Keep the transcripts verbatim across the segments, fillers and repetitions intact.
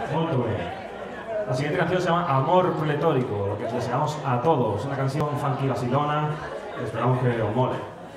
Molto bene. La siguiente canción se llama Amor Pletórico, lo que os deseamos a todos. Una canción funky vacilona, que esperamos que os mole.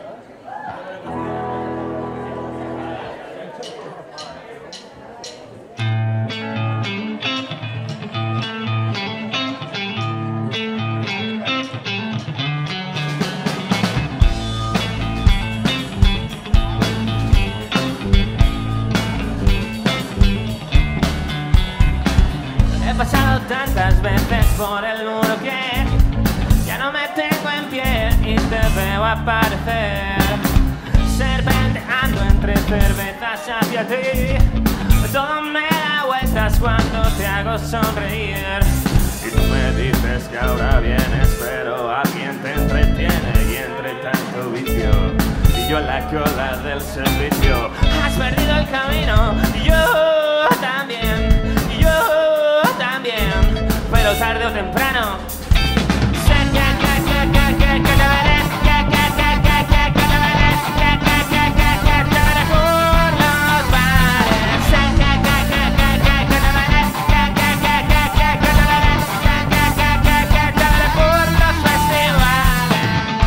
He pasado tantas veces por el muro que ya no me tengo en pie y te veo aparecer, serpenteando entre cervezas hacia ti. Todo me da vueltas cuando te hago sonreír. Y tú me dices que ahora vienes, pero alguien te entretiene y entre tanto vicio y yo en la cola del servicio. Has perdido el camino, y yo también, y yo también, pero tarde o temprano sé que, que, que, que, que, que te veré, que, que, que, que, que, que te veré, que, que, que, que, que te veré por los bares. Sé que, que, que, que, que, que te veré, que, que, que, que, que, que te veré, que, que, que, que, que te veré por los festivales.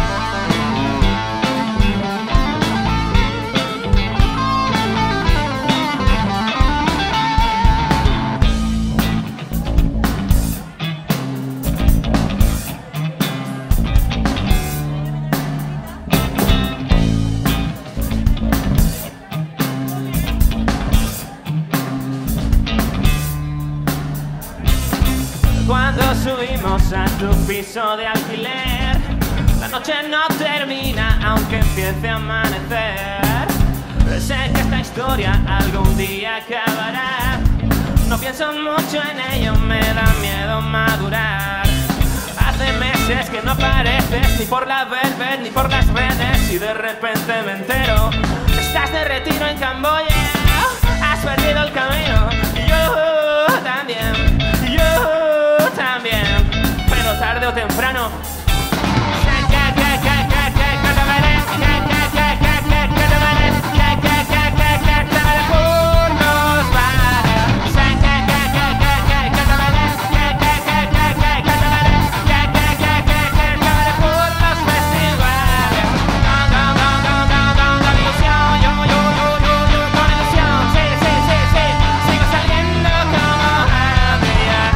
Cuando subimos a tu piso de alquiler, la noche no termina aunque empiece a amanecer. Sé que esta historia algún día acabará. No pienso mucho en ello, me da miedo madurar. Hace meses que no apareces ni por la Velvet ni por las redes y de repente me entero que estás de retiro en Camboya. Has perdido el camino, y yo también, y yo también, pero tarde o temprano sé que, que, que, que, que, que te veré, que, que, que, que, que, que te veré, que, que, que, que, que te veré por los bares. Sé que, que, que, que, que, que te veré, que, que, que, que, que, que te veré, que, que, que, que, que te veré por los festivales. Con, con, con, con, con, con, con ilusión, yo, yo, yo, yo, yo, con ilusión, sí, sí, sí, sí, sigo saliendo como Adrián.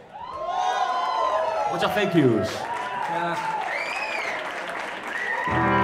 Muchas thank yous. Yeah.